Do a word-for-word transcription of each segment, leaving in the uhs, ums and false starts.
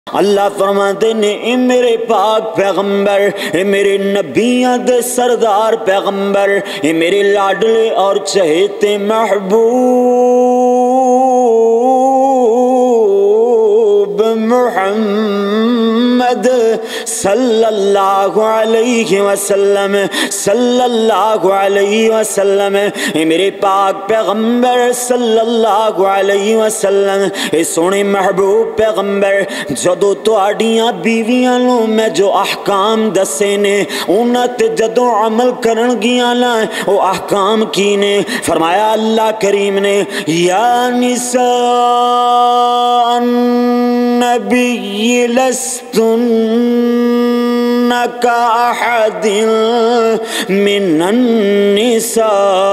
اللہ فرماتے نے اے میرے پاک پیغمبر، اے میرے نبیاں دے سردار پیغمبر، اے میرے لاڈلے اور چہیتے محبوب محمد صلی اللہ علیہ وسلم صلی اللہ علیہ وسلم اے میرے پاک پیغمبر صلی اللہ علیہ وسلم، اے سونے محبوب پیغمبر، جدو تواڈیاں بیویاں نو میں جو احکام دسے نے انہاں تے جدو عمل کرن گیاں نا او احکام کی نے؟ فرمایا اللہ کریم نے یا نساء النبی لستن كأحد من النساء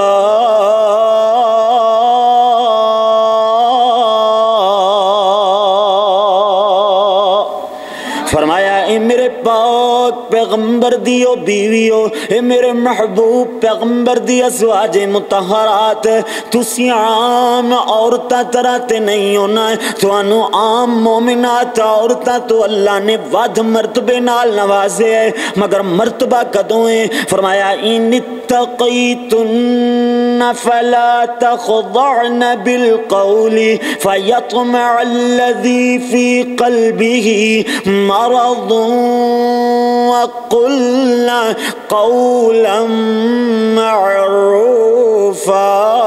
فرمایا اے میرے پاک پیغمبر دیو بیویو، اے میرے محبوب پیغمبر دی ازواج مطہرات، تسی عام عورتاں طرح تے نہیں ہونا ہے، توانو عام مومنات عورتاں تو اللہ نے ود مرتبے نال نوازے ہے، مگر مرتبہ کدوں ہے؟ فرمایا ان اتقیتن فلا تخضعن بالقول فیطمع الذی فی قلبه مرض وقلنا قولا معروفا۔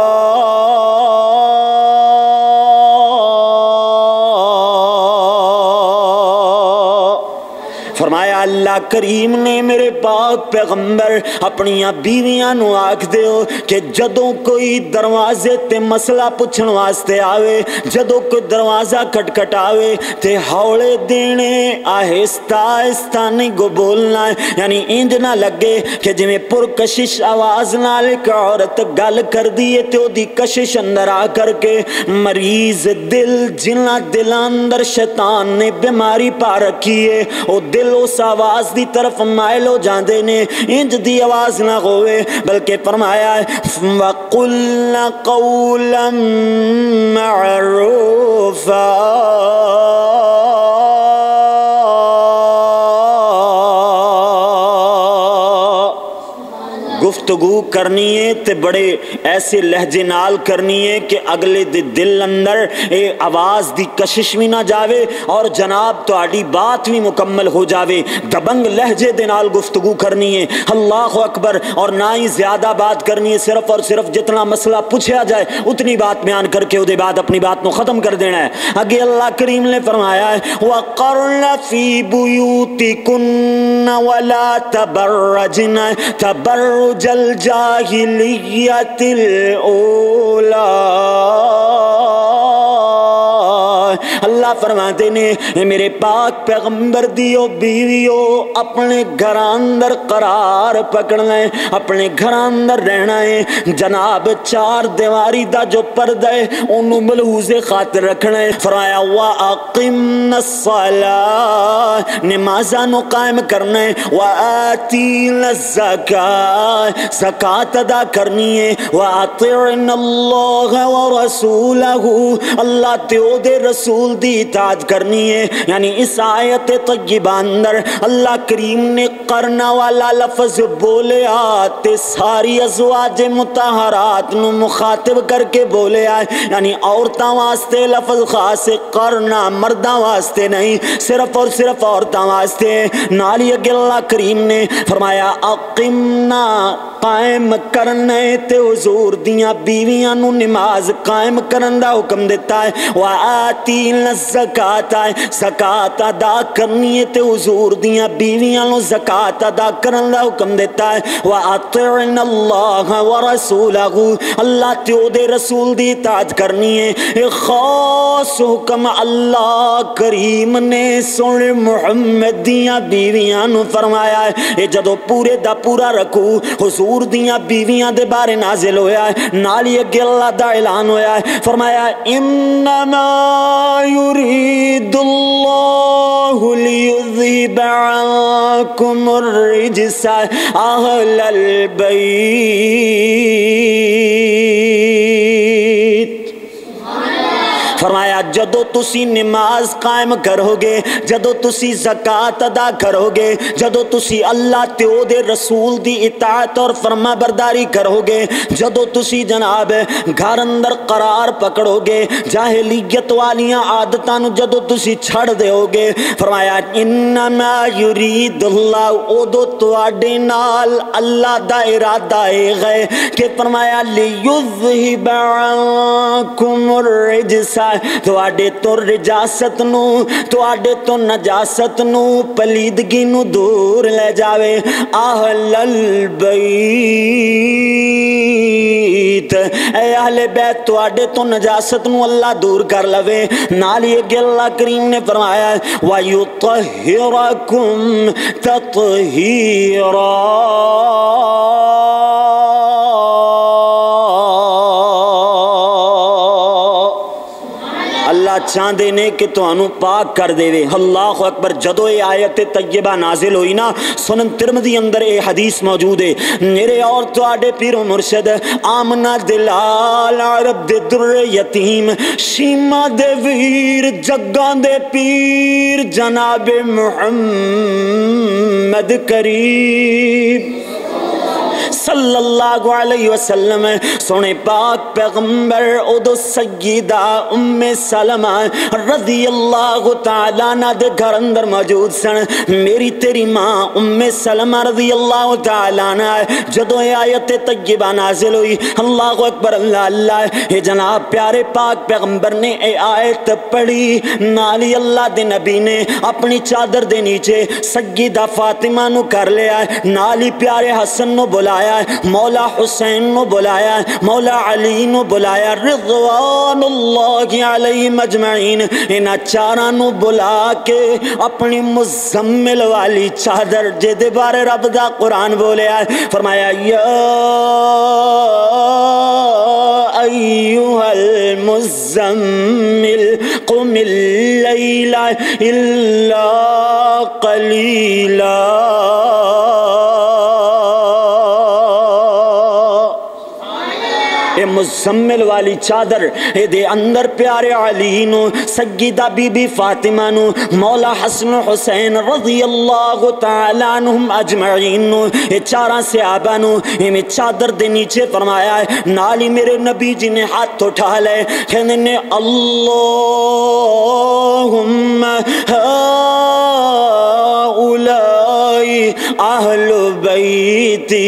فرمایا اللہ کریم نے میرے پاک پیغمبر اپنیاں بیویاں نو آکھ دیو کہ جدوں کوئی دروازے تے مسئلہ پوچھن واسطے آوے، جدوں کوئی دروازہ کھٹکھٹ آوے تے ہولے دینے، آہستہ آہستہ نہیں گو بولنا ہے، یعنی انج نہ لگے کہ جویں پرکشش آواز نال ایک عورت گل کر دیے تے او دی کشش اندر آ کر کے مریض دل جنہ دل اندر شیطان نے بیماری پا رکھی ہے او دل اس آواز دی طرف مائل ہو جاندے نے، انج دی آواز نہ ہوئے، بلکہ فرمایا ہے وَقُلْنَا قَوْلًا مَعْرُوفًا۔ گفتگو کرنی ہے تے بڑے ایسے لہجے نال کرنی ہے کہ اگلے دے دل اندر اے آواز دی کشش بھی نہ جاوے اور جناب تہاڈی بات بھی مکمل ہو جاوے، دبنگ لہجے دے نال گفتگو کرنی ہے، اللہ اکبر، اور نہ ہی زیادہ بات کرنی ہے، صرف اور صرف جتنا مسئلہ پوچھا جائے اتنی بات بیان کر کے اودے بعد اپنی بات کو ختم کر دینا ہے۔ آگے اللہ کریم نے فرمایا ہے وَقَرْنَ فِي بُيُوتِكُنَّ وَلَا تَبَرَّجْنَ تَبَرُّجَ الجاہلیت الاولی۔ اللہ فرماتے نے میرے پاک پیغمبر دیو بیویو اپنے گھر اندر قرار پکڑنا ہے، اپنے گھر اندر رہنا ہے، جناب چار دیواری دا جو پردہ ہے انہوں ملحوظ خاطر رکھنا ہے۔ فرمایا وَأَقِمْنَ الصَّلَاةَ، نمازانو قائم کرنا ہے، وَآتِينَ الزَّكَاةَ، زکاة ادا کرنی ہے، وَأَطِعْنَ اللَّهَ وَرَسُولَهُ، اللہ تیو دے رسول دی اطاعت کرنی ہے۔ یعنی اس آیت طیبہ اندر اللہ کریم نے کرنا والا لفظ بولے آتے ساری ازواج مطہرات نو مخاطب کر کے بولے آئے، یعنی عورتاں واسطے لفظ خاص کرنا، مرداں واسطے نہیں، صرف اور صرف عورتاں واسطے۔ نالی اگے اللہ کریم نے فرمایا اقمنا، قائم کرنے تے حضور دیاں بیویاں نو نماز قائم کرن دا حکم دیتا ہے، وآتین الزکاة، زکاة ادا کرنی ہے تے حضور دیاں بیویاں نو زکاة ادا کرن دا حکم دیتا ہے، وَأَطِعْنَ اللَّهَ وَرَسُولَهُ، اللہ تے او دے رسول دی اطاعت کرنی ہے۔ ایک خاص حکم اللہ کریم نے سن محمد دیاں بیویاں نو فرمایا ہے، اے جدو پورے دا پورا رکھو حضور دیاں بیویاں دے بارے نازل ہویا ہے، نالی اگے اللہ دا اعلان ہویا ہے، فرمایا انما يريد الله ليذهب عنكم الرجس اهل البيت۔ فرمایا جدو تسی نماز قائم کرو گے، جدو تسی زکات ادا کرو گے، جدو تسی اللہ تے او دے رسول دی اطاعت اور فرما برداری کرو گے، جدو تسی جناب گھر اندر قرار پکڑو گے، جاہلیت والیاں عادتاں نو جدو تسی چھڑ دیو گے، فرمایا انما یرید اللہ، اودو تواڈے نال اللہ دا ارادہ ہے کہ فرمایا لیذہب عنکم الرجس، تواڈے تو رجاست نو، تواڈے تو نجاست نو، پلیدگی نو دور لے جاوے، اہل البیت، اے اہل بیت تواڈے تو نجاست نو اللہ دور کر لوے، نال یہ کہ اللہ کریم نے فرمایا وَيُطَهِّرَكُمْ تَطْهِيرًا، اللہ چاہدے نے کہ تو انو پاک کر دے وے۔ اللہ اکبر۔ جدو یہ آیت طیبہ نازل ہوئی نا، سنن ترمذی اندر اے حدیث موجود ہے، میرے اور تو آڈے پیر و مرشد آمنہ دلال عرب دے در یتیم شیمہ دے ویر جگان دے پیر جناب محمد کریم صلی اللہ علیہ وسلم سونے پاک پیغمبر ادو سیدہ ام سلمہ رضی اللہ تعالیٰ عنہ دے گھر اندر موجود سن۔ میری تیری ماں ام سلمہ رضی اللہ تعالیٰ عنہ جدو یہ آیت طیبہ نازل ہوئی، اللہ اکبر اللہ اللہ، یہ جناب پیارے پاک پیغمبر نے اے آیت پڑھی، نالی اللہ دے نبی نے اپنی چادر دے نیچے سیدہ فاطمہ نو کر لیا، نالی پیارے حسن نو بلایا، مولا حسین نو بلایا، مولا علی نو بلایا، رضوان اللہ علیہ مجمعین، انہا چارہ نو بلا کے اپنی مزمل والی چادر جدے بارے رب دا قرآن بولے آئے، فرمایا یا ایوہ المزمل قم اللیل الا قلیلا، اے مزمل والی چادر اے دے اندر پیارے علی نو، سیدہ بی بی فاطمہ نو، مولا حسن حسین رضی اللہ تعالیٰ عنہم اجمعین نو، اے چارہ صحابہ نو اے میں چادر دے نیچے فرمایا ہے، نالی میرے نبی جی نے ہاتھ اٹھا لے، کہنے نے اللہم ہاؤلائی اہل بیتی،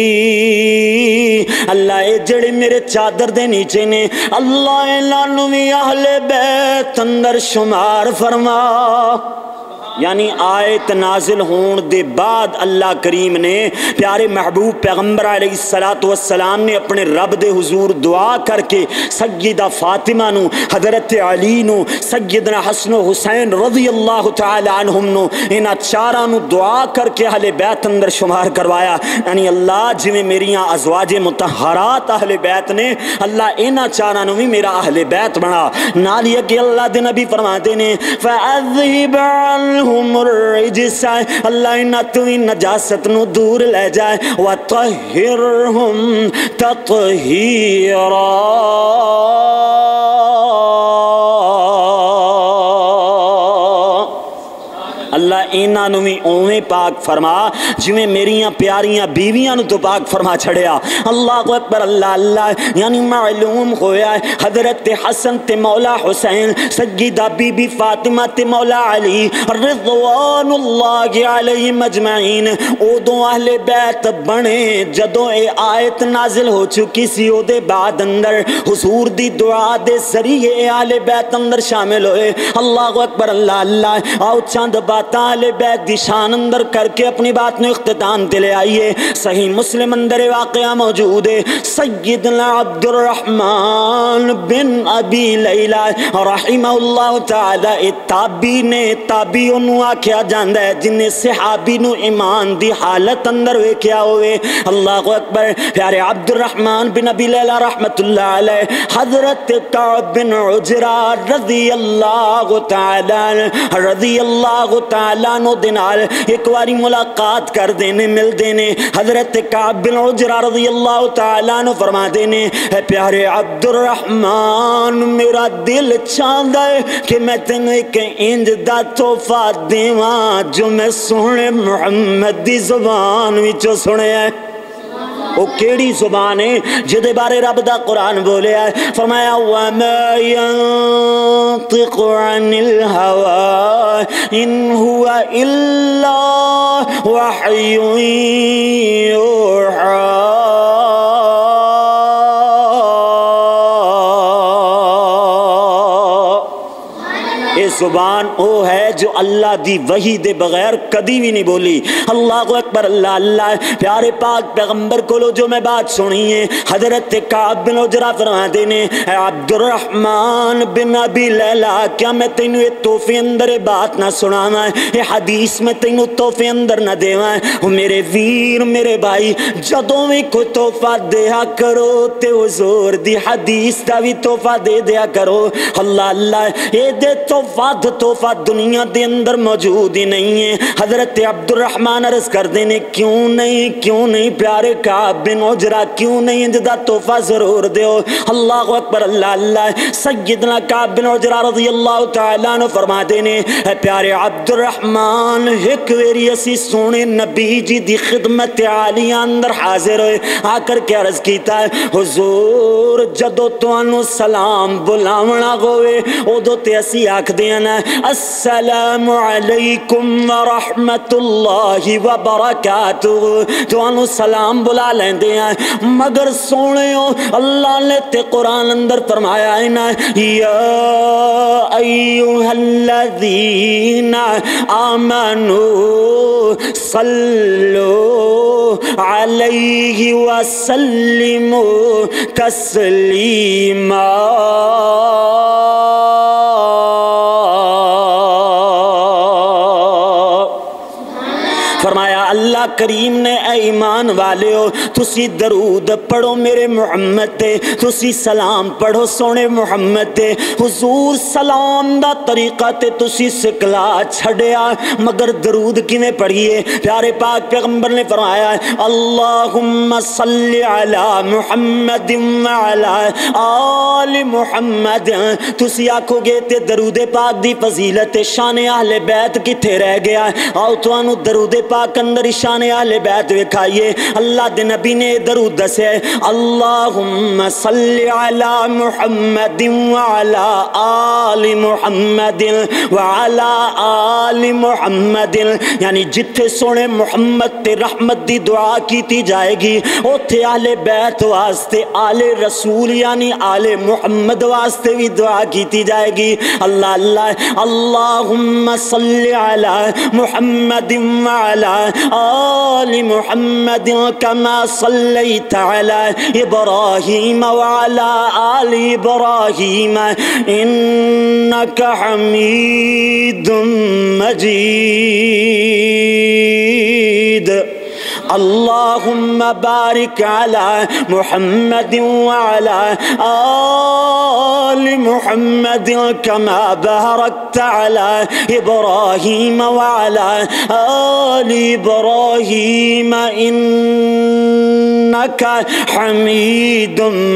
اللہ اے جڑے میرے چادر دے نیچے نے، اللہ اعلانو بھی اہل بیت اندر شمار فرما۔ یعنی آیت نازل ہون دے بعد اللہ کریم نے پیارے محبوب پیغمبر علیہ السلام نے اپنے رب دے حضور دعا کر کے سیدہ فاطمہ نو، حضرت علی نو، سیدنا حسن و حسین رضی اللہ تعالی عنہم نو، انہا چارہ نو دعا کر کے اہل بیت اندر شمار کروایا۔ یعنی اللہ جویں میریاں ازواج مطہرات اہل بیت نے، اللہ انہا چارہ نو بھی میرا اہل بیت بنا۔ نال یہ کہ اللہ دے نبی فرماتے نے فَأَذْهِبْ عَنْهُمُ الرجس، اللہ انہا توی نجاست نو دور لے جائے، وَطَهِّرْهُمْ تَطْهِيرًا، اللہ اینا نوی اویں پاک فرما جویں میریاں پیاریاں بیویاں نو تو پاک فرما چھڑیا۔ اللہ اکبر اللہ اللہ۔ یعنی معلوم ہویا ہے حضرت حسن تے مولا حسین، سیدہ بی بی فاطمہ تے مولا علی رضوان اللہ علیہ مجمعین اودوں اہل بیت بنے جدوں اے آیت نازل ہو چکی سی، او دے بعد اندر حضور دی دعا دے ذریعے اہل بیت اندر شامل ہوئے۔ اللہ اکبر اللہ اللہ۔ آؤ چند بات اہل بیت دی شان اندر کر کے اپنی بات میں اختتام دلے آئیے۔ صحیح مسلم اندر واقعہ موجود ہے، سیدنا عبد الرحمن بن ابی لیلہ رحمہ اللہ تعالی تابی نے، تابی انہوں آکھیا جاندہ ہے جنہیں صحابی نو ایمان دی حالت اندر ہوئے کیا ہوئے۔ اللہ اکبر۔ پیارے عبد الرحمن بن ابی لیلہ رحمت اللہ علیہ حضرت کعب بن عجرہ رضی اللہ تعالی رضی اللہ تعالیٰ عنہ دے نال ایک واری ملاقات کر دینے مل دینے حضرت کعب بن عجرہ رضی اللہ تعالیٰ عنہ فرما دینے اے پیارے عبد الرحمن میرا دل چاہتا ہے کہ میں تینوں ایک انج دا تحفہ دیواں جو میں سونے محمد دی زبان وچوں سنے ہے وہ کیڑی زبان ہے جدے بارے رب دا قرآن بولے ہے فرمایا وَمَا يَنطِقُ عَنِ الْهَوَىٰ إِنْ هُوَ إِلَّا وَحْيٌ يُوحَىٰ زبان او ہے جو اللہ دی وحی دے بغیر کدی بھی نہیں بولی اللہ اکبر اللہ اللہ پیارے پاک پیغمبر کو لو جو میں بات سنی ہے حضرت کعب بن عجرہ فرما دینے اے عبد الرحمن بن ابی لیلہ کیا میں تینوں یہ تحفے اندر بات نہ سنانا ہے یہ حدیث میں تینوں تحفے اندر نہ دیواں ہے میرے ویر میرے بھائی جدوں بھی کوئی تحفہ دیا کرو تے حضور دی حدیث دا بھی تحفہ دے دیا کرو اللہ اللہ یہ دے تحفہ تحفہ دنیا دے اندر موجود ہی نہیں ہے حضرت عبد الرحمن عرض کر دینے کیوں نہیں کیوں نہیں پیارے کعب بن عجرہ کیوں نہیں جدا تحفہ ضرور دیو اللہ اکبر اللہ اللہ سیدنا کعب بن عجرہ رضی اللہ تعالیٰ عنہ فرما دینے اے پیارے عبد الرحمن ایک ویری اسی سونے نبی جی دی خدمت عالیہ اندر حاضر ہوئے آ کر کے عرض کیتا ہے حضور جدو تو انو سلام بلاونا ہوئے او دو تے اسی آکھ دیا السلام علیکم ورحمت اللہ وبرکاتہ تو انو سلام بلا لیندے ہیں مگر سونے ہو اللہ نے تے قرآن اندر فرمایا ہے نا یا ایوہ الذین آمنوا صلو علیہ وسلموا تسلیما فرمایا اللہ کریم نے اے ایمان والے ہو تسی درود پڑھو میرے محمد تے تسی سلام پڑھو سونے محمد تے حضور سلام دا طریقہ تے تسی سکلا چھڑیا مگر درود کیویں پڑھیے پیارے پاک پیغمبر نے فرمایا اللہم صلی علی محمد وعلی آل محمد تسی آکھو گے تے درود پاک دی فضیلت شان اہل بیت کتھے رہ گیا آؤ تو انو درود پاک اندر شان اہل بیت وکھائیے اللہ دے نبی نے درود دسے اللہم صلی علی محمد وعلا آل محمد وعلا آل محمد یعنی جتھے سونے محمد تے رحمت دی دعا کیتی جائے گی اوتھے اہل بیت واسطے آل رسول یعنی آل محمد واسطے بھی دعا کیتی جائے گی اللہ اللہ اللہم صلی علی محمد وعلا آل محمد کما صلیت علی ابراہیم وعلا آل ابراہیم انک حمید مجید اللہم بارک علی محمد وعلی آل محمد کما بارکت علی ابراہیم وعلی آل ابراہیم انک حمید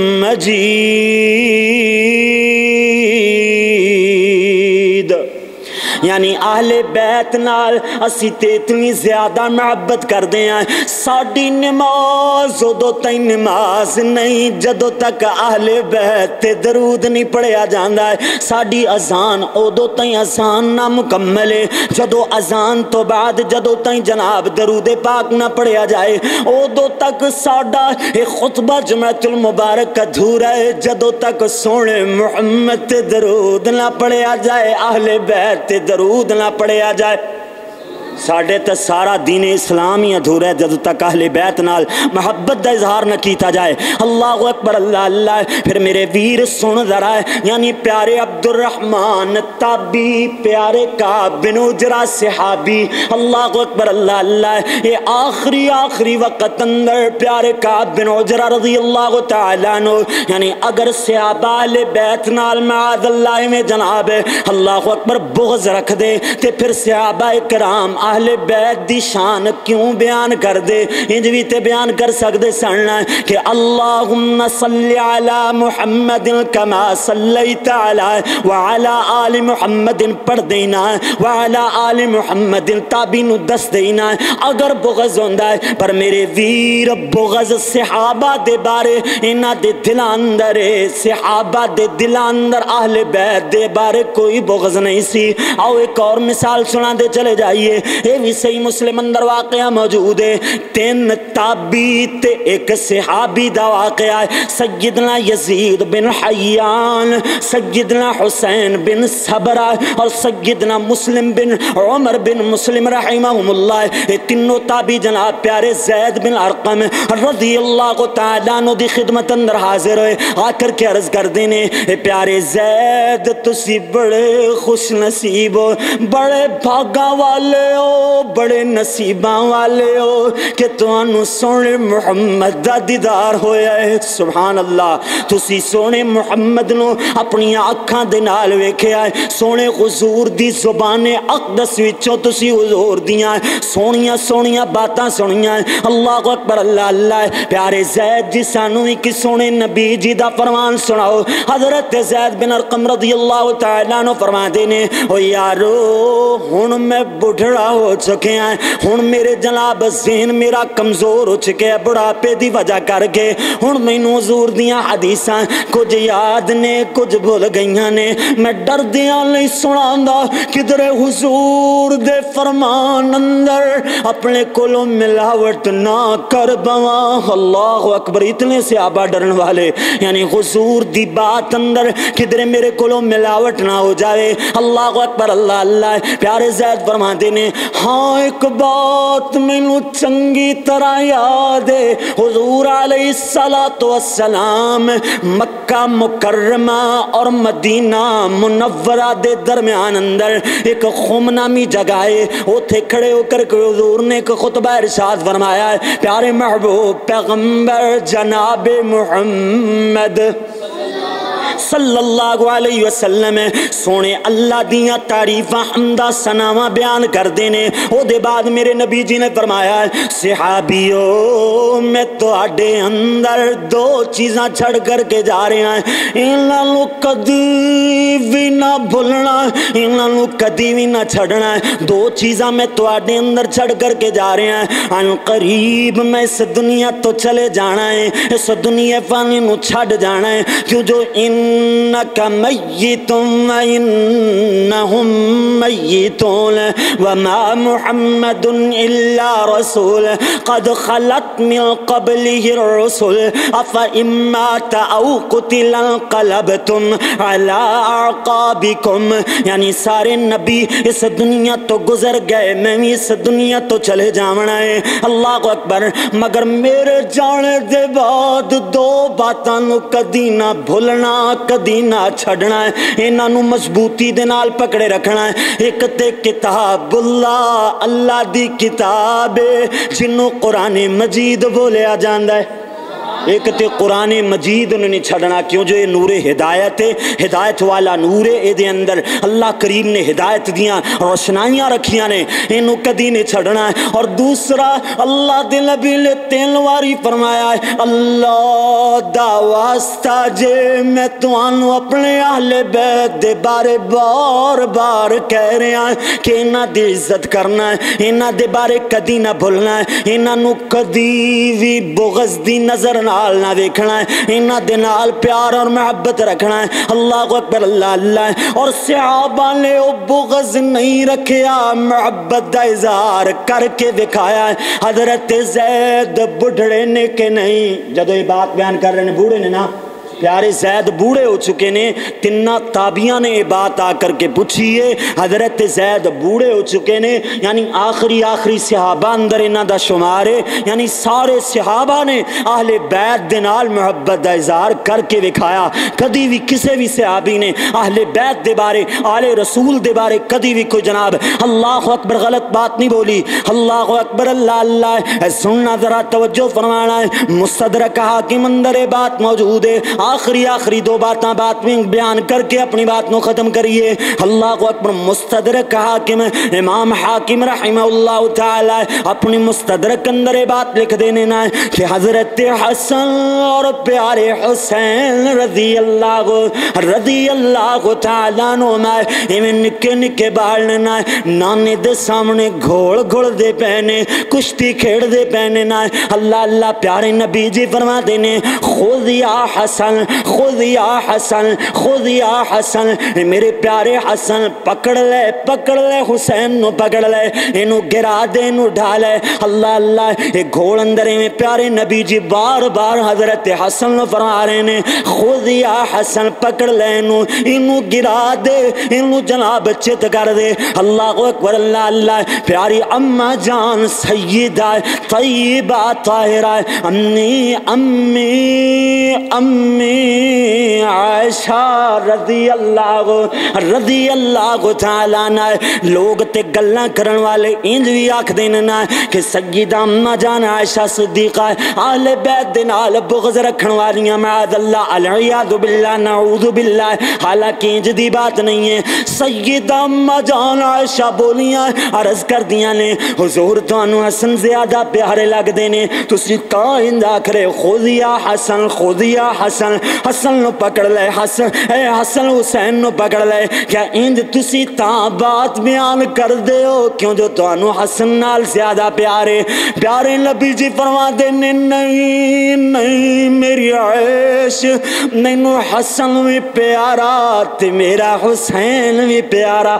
مجید یعنی اہل بیت نال اسی تے اتنی زیادہ محبت کر دے ہیں ساڑی نماز ادو تین نماز نہیں جدو تک اہل بیت تے درود نہیں پڑھیا جاندہ ہے ساڑی اذان ادو تین اذان نہ مکمل ہے جدو اذان تو بعد جدو تین جناب درود پاک نہ پڑھیا جائے ادو تک ساڑا ایک خطبہ جمعۃ المبارک ادھورا ہے جدو تک سونے محمد تے درود نہ پڑھیا جائے اہل بیت تے درود نہ پڑھیا جائے ساڈے تے سارا دین اسلام ہی ادھورا ہے جد تک اہل بیت نال محبت دا اظہار نہ کیتا جائے. اللہ اکبر اللہ اللہ. پھر میرے ویر سن ذرا یعنی پیارے عبد الرحمن تابی پیارے کعب بن عجرہ صحابی اللہ اکبر اللہ اللہ یہ آخری آخری وقت اندر پیارے کعب بن عجرہ رضی اللہ تعالیٰ عنہ یعنی اگر صحابہ اہل بیت نال معاذ اللہ میں جناب اللہ اکبر بغض رکھ دے تے پھر صحابہ کرام اہل بیت دی شان کیوں بیان کر دے. انج بھی تے بیان کر سکدے سن کہ اللہم صلی علی محمد کما صلیت علی وعلی آل محمد پڑھ دینا وعلی آل محمد تابی نو دس دینا اگر بغض ہوندا ہے. پر میرے ویر بغض صحابہ دے بارے انہاں دے دل اندر صحابہ دے دل اندر اہل بیت دے بارے کوئی بغض نہیں سی. آؤ ایک اور مثال سنا دے چلے جائیے. یہ بھی صحیح مسلم اندر واقعہ موجود ہے. تین تابی تے ایک صحابی دا واقعہ ہے. سیدنا یزید بن حیان سیدنا حسین بن صبرہ اور سیدنا مسلم بن عمر بن مسلم رحمہم اللہ یہ تینوں تابی جناب پیارے زید بن ارقم رضی اللہ تعالیٰ عنہ دی خدمت اندر حاضر ہوئے. آ کر کے عرض کر دینے پیارے زید تسی بڑے خوش نصیب ہو بڑے بھاگا والے ہو بڑے نصیباں والے ہو کہ تانوں سونے محمد دا دیدار ہویا ہے. سبحان اللہ. تسی سونے محمد نو اپنی آنکھاں دے نال ویکھیا ہے. سونے حضور دی زبان اقدس وچوں تسی حضور دیاں سونیاں سونیاں باتاں سنیاں. اللہ اکبر اللہ اللہ. پیارے زید جی سانو ایک سونے نبی جی دا فرمان سناؤ. حضرت زید بن ارقم رضی اللہ تعالیٰ عنہ فرماتے نے او یارو ہن میں بڑھڑا ہو چکے ہیں ہن میرے جناب ذہن میرا کمزور ہو چکے ہے بڑھاپے دی وجہ کر کے ہن مینوں حضور دیاں حدیثاں کچھ یاد نے کچھ بھول گئیاں نے میں ڈردیاں نہیں سناندا کدھر حضور دے فرمان اندر اپنے کولوں ملاوٹ نہ کر بواں. اللہ اکبر. اتنے صحابہ ڈرن والے یعنی حضور دی بات اندر کدھر میرے کولوں ملاوٹ نہ ہو جائے. اللہ اکبر اللہ اللہ. پیارے زید فرماتے نے ہاں ایک بات مینوں چنگی طرح یاد ہے حضور علیہ الصلوۃ والسلام مکہ مکرمہ اور مدینہ منورہ دے درمیان اندر ایک خم نامی جگہ ہے. اوتھے کھڑے ہو کر کے حضور نے ایک خطبہ ارشاد فرمایا ہے. پیارے محبوب پیغمبر جناب محمد صلی اللہ علیہ وسلم سونے اللہ دیاں تعریفاں حمدہ ثناواں بیان کر دینے. او دے بعد میرے نبی جی نے فرمایا صحابیو میں تو آڈے اندر دو چیزاں چھڑ کر کے جا رہے ہیں انہاں نو کدی بھی نہ بھولنا انہاں نو کدی بھی نہ چھڑنا. دو چیزاں میں تو آڈے اندر چھڑ کر کے جا رہے ہیں ان قریب میں اس دنیا تو چلے جانا ہے اس دنیا فانی نو چھڑ جانا ہے کیوں جو ان انک میت وانہم میتون وما محمد الا رسول قد خلت من قبلہ الرسل افئن مات او قتل انقلبتم علی اعقابکم. یعنی سارے نبی اس دنیا تو گزر گئے میں بھی اس دنیا تو چلے جانا ہے. اللہ اکبر. مگر میرے جانے دے بعد دو باتاں نو کدی نہ بھولنا کدی نہ چھڑنا ہے انہاں نو مضبوطی دے نال پکڑے رکھنا ہے. ایک تے کتاب اللہ اللہ دی کتاب جنوں قرآن مجید بولیا جاندا ہے. ایک تے قرآن مجید انہوں نے چھڑنا کیوں جو یہ نور ہدایت ہے ہدایت والا نور ہے دے اندر اللہ کریم نے ہدایت دیاں روشنائیاں رکھیاں نے انہوں کدی نے چھڑنا ہے. اور دوسرا اللہ دے نبی نے تین واری فرمایا ہے اللہ دا واسطہ جے میں توانو اپنے اہل بیت دے بارے بار بار کہہ رہے ہیں کہ انہاں دی عزت کرنا ہے انہاں دے بارے کدی نہ بھولنا ہے انہاں نو کدی بھی بغض دی نظر نہ نہ دیکھنا ہے انہاں دے نال پیار اور محبت رکھنا ہے. اللہ اکبر اللہ اللہ. اور صحابہ نے وہ بغض نہیں رکھیا محبت دا اظہار کر کے دکھایا ہے. حضرت زید بڑھڑے نے کہ نہیں جدو یہ بات بیان کر رہے ہیں بوڑھے نے نا پیارے زید بوڑھے ہو چکے نے. تینہ تابعیاں نے یہ بات آ کر کے پوچھی ہے. حضرت زید بوڑھے ہو چکے نے یعنی آخری آخری صحابہ اندر انہاں دا شمار ہے. یعنی سارے صحابہ نے اہل بیت دے نال محبت دا اظہار کر کے وکھایا. کدی بھی کسی بھی صحابی نے اہل بیت دے بارے آل رسول دے بارے کدی بھی کوئی جناب اللہ اکبر غلط بات نہیں بولی. اللہ اکبر اللہ اللہ. سننا ذرا توجہ فرمانا ہے. مستدرک حاکم اندر بات موجود ہے. آخری آخری دو باتاں بات میں بیان کر کے اپنی بات نو ختم کریے. اللہ اکبر. مستدرک حاکم امام حاکم رحمہ اللہ تعالی اپنی مستدرک اندر بات لکھ دینے نا کہ حضرت حسن اور پیارے حسین رضی اللہ رضی اللہ تعالیٰ نما میں نکے نکے بالنے نا نانے دے سامنے گھوڑ گھوڑ دے پہنے کشتی کھیڑ دے پہنے نا. اللہ اللہ. پیارے نبی جی فرما دینے خود یا حسن خود یا حسن خود یا حسن. میرے پیارے حسن پکڑ لے پکڑ لے حسین نو پکڑ لے انو گرا دے انو ڈھالے. اللہ اللہ. ایک گھوڑ اندر میں پیارے نبی جی بار بار حضرت حسن نو فرما رہے نے خود یا حسن پکڑ لے انو انو گرا دے انو جناب چت کر دے. اللہ اکبر اللہ اللہ. پیاری اماں جان سیدہ طیبہ طاہرہ امی امی امی عائشہ رضی اللہ رضی اللہ تعالیٰ عنہ. لوگ تے گلاں کرن والے انج بھی آکھ دینے نا کہ سیدہ اماں جان عائشہ صدیقہ اہل بیت دے نال بغض رکھن والیاں معاذ اللہ العیاذ باللہ نعوذ باللہ. حالانکہ انج دی بات نہیں ہے. سیدہ اماں جان عائشہ بولیاں عرض کر دیاں نے حضور تانوں حسن زیادہ پیارے لگ دینے تسی کہاں انج آکھ رہے خود یا حسن خود یا حسن. حسن نو پکڑ لے حسن اے حسن حسین نو پکڑ لے. کیا انج تسی تاں بات بیان کر دے ہو کیوں جو تانوں حسن نال زیادہ پیارے. پیارے نبی جی فرما دینے نہیں نہیں میری عیش مینوں حسن بھی پیارا تے میرا حسین بھی پیارا.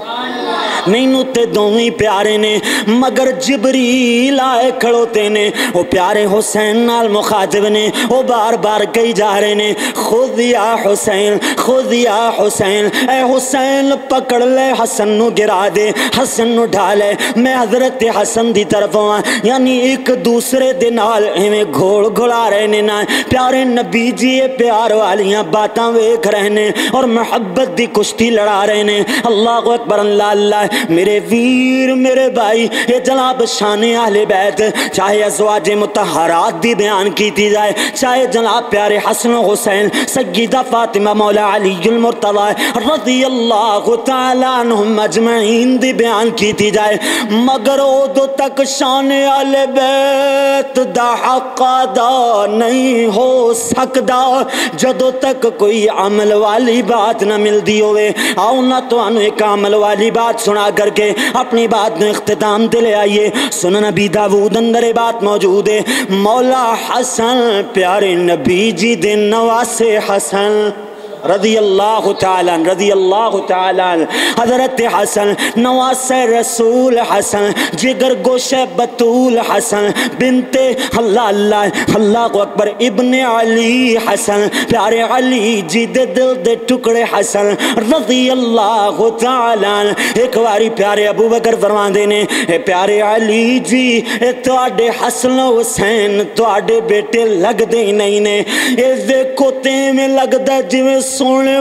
مینوں تے دوویں پیارے نے مگر جبریل آئے کھڑوتے نے وہ پیارے حسین نال مخاطب نے وہ بار بار کہی جا رہے نے خود یا حسین خود یا حسین. اے حسین پکڑ لے حسن نو گرا دے حسن نو ڈھالے. میں حضرت حسن دی طرف ہوں یعنی ایک دوسرے دے نال ایویں گھوڑ گھوڑا رہے نے نا. پیارے نبی جی پیار والیاں باتاں ویکھ رہے نے اور محبت دی کشتی لڑا رہے نے. اللہ اکبر اللہ اللہ. میرے ویر میرے بھائی یہ جناب شان اہل بیت چاہے ازواج مطہرات دی بیان کیتی جائے چاہے جناب پیارے حسن و حسین سیدہ فاطمہ مولا علی المرتضی رضی اللہ تعالیٰ عنہم اجمعین دی بیان کیتی جائے مگر ادو تک شان اہل بیت دا حق ادا نہیں ہو سکدا جدو تک کوئی عمل والی بات نہ ملدی ہوئے. آؤ نہ تو انو ایک عمل والی بات سنا کر کے اپنی بات میں اختتام تے لے آئیے. سنن نبی داود اندر بات موجود ہے. مولا حسن پیارے نبی جی دے نواسے حسن رضی اللہ تعالیٰ رضی اللہ تعالیٰ. حضرت حسن نواس رسول حسن جگر گوش بطول حسن بنت اللہ اللہ اللہ اکبر ابن علی حسن پیارے علی جی دے دل دے ٹکڑے حسن رضی اللہ تعالیٰ. ایک باری پیارے ابو بکر فرما دینے اے پیارے علی جی اے تواڈے حسن حسین تواڈے بیٹے لگ دے نہیں نے اے دیکھو تے میں لگدا جویں سونے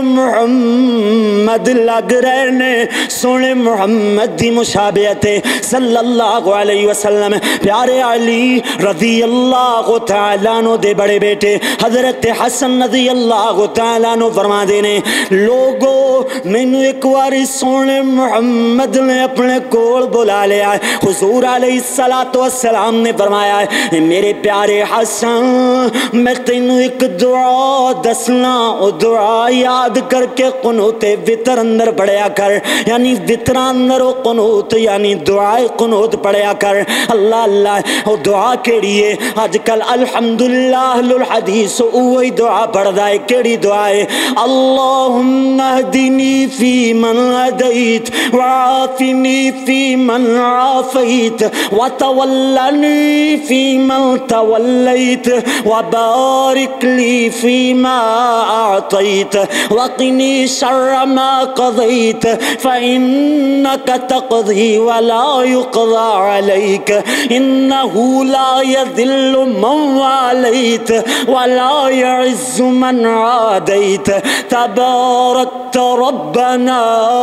محمد لگ رہے نے سونے محمد دی مشابہت صلی اللہ علیہ وسلم. پیارے علی رضی اللہ تعالیٰ عنہ دے بڑے بیٹے حضرت حسن رضی اللہ تعالیٰ عنہ فرما دینے لوگو مینوں ایک واری سونے محمد نے اپنے کول بلا لیا ہے. حضور علیہ السلام نے فرمایا ہے میرے پیارے حسن میں تینوں ایک دعا دسنا او دعا دعا یاد کر کے قنوت وطر اندر پڑھیا کر، یعنی وطر اندر وہ قنوت یعنی دعائے قنوت پڑھیا کر۔ اللہ اللہ وہ دعا کیڑی ہے اج کل الحمدللہ اہل الحدیث وہی دعا پڑھدا ہے، کیڑی دعا ہے؟ اللہم اہدنی فی من ہدیت وعافنی فی من عافیت وتولنی فی من تولیت وبارک لی فیما اعطیت وقنی شر ما قضیت فإنک تقضی ولا يقضى علیک انہ لا یذل من والیت ولا يعز من عادیت تبارکت ربنا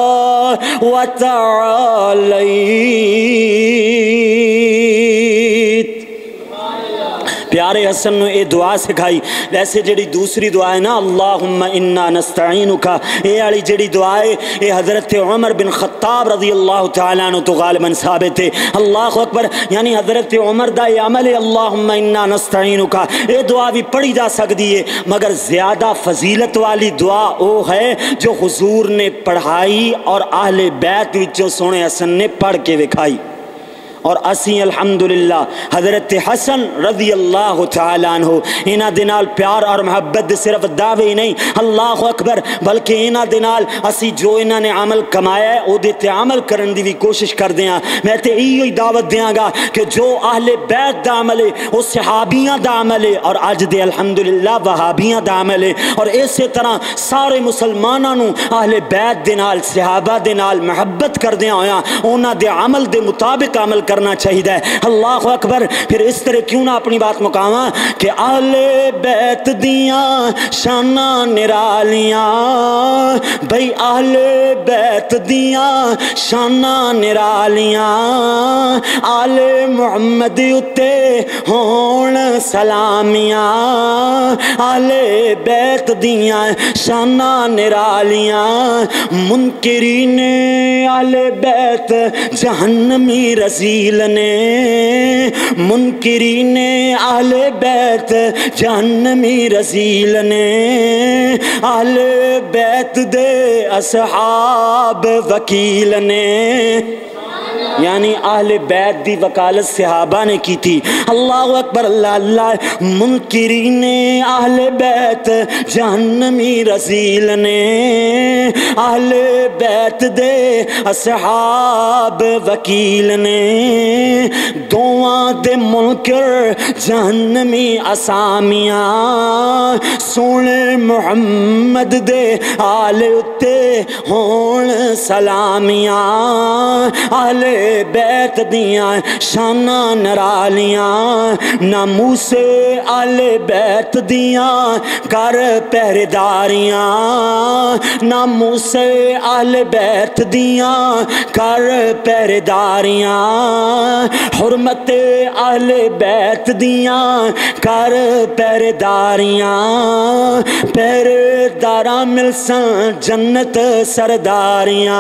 وتعالیت۔ پیارے حسن نے یہ دعا سکھائی۔ ویسے جڑی دوسری دعا ہے نا اللہم انا نستعینک، یہ والی جڑی دعا ہے یہ حضرت عمر بن خطاب رضی اللہ تعالیٰ عنہ تو غالباً ثابت ہے۔ اللہ اکبر، یعنی حضرت عمر دا یہ عمل ہے اللہم انا نستعینک، یہ دعا بھی پڑھی جا سکتی ہے، مگر زیادہ فضیلت والی دعا وہ ہے جو حضور نے پڑھائی اور اہل بیت وچوں سونے حسن نے پڑھ کے دکھائی۔ اور اسی الحمدللہ حضرت حسن رضی اللہ تعالیٰ عنہ انہاں دے نال پیار اور محبت صرف دعوے ہی نہیں، اللہ اکبر، بلکہ انہاں دے نال اسی جو انہاں نے عمل کمایا ہے او دے تے عمل کرن دی بھی کوشش کر دیاں۔ میں تے ایہی دعوت دیاں گا کہ جو اہل بیت دا عمل ہے او صحابیاں دا عمل ہے اور اج دے الحمدللہ وہابیاں دا عمل ہے، اور اسی طرح سارے مسلماناں نو اہل بیت دے نال صحابہ دے نال محبت کردیاں ہویاں انہاں دے عمل دے مطابق عمل کر کرنا چاہیے۔ اللہ اکبر، پھر اس طرح کیوں نہ اپنی بات مقاواں کہ اہل بیت دیاں شاناں نرالیاں، بھئی اہل بیت دیاں شاناں نرالیاں، آل محمد اتے ہون سلامیاں، اہل بیت دیاں شاناں نرالیاں، منکرین اہل بیت جہنمی رزیل نے، منکرین اہل بیت جہنمی رزیل نے، اہل بیت دے اصحاب وکیل نے، یعنی اہل بیت دی وکالت صحابہ نے کی تھی۔ اللہ اکبر، اللہ اللہ، منکرین اہل بیت جہنمی رزیل نے، اہل بیت دے اصحاب وکیل نے، دوواں دے منکر جہنمی اسامیاں، سونے محمد دے آل اتے ہون سلامیاں، اہل بیت دیاں شاناں نرالیاں، ناموس اہل بیت دیاں کر پہریداریاں، ناموس اہل بیت دیاں کر پہریداریاں، حرمت اہل بیت دیاں کر پہریداریاں، پہریداراں ملساں جنت سرداریاں،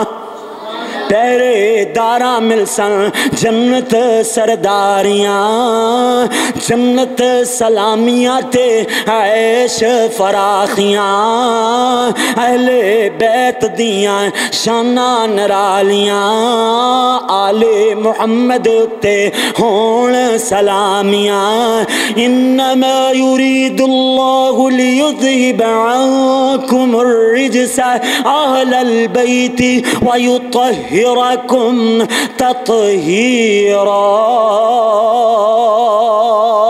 پہرے داراں ملساں جنت سرداریاں، جنت سلامیاں تے عیش فراخیاں، اہل بیت دیاں شاناں نرالیاں، آل محمد تے ہون سلامیاں، انما یرید اللہ لیذہب عنکم الرجس اہل البیت ویطہرکم تطہیرا۔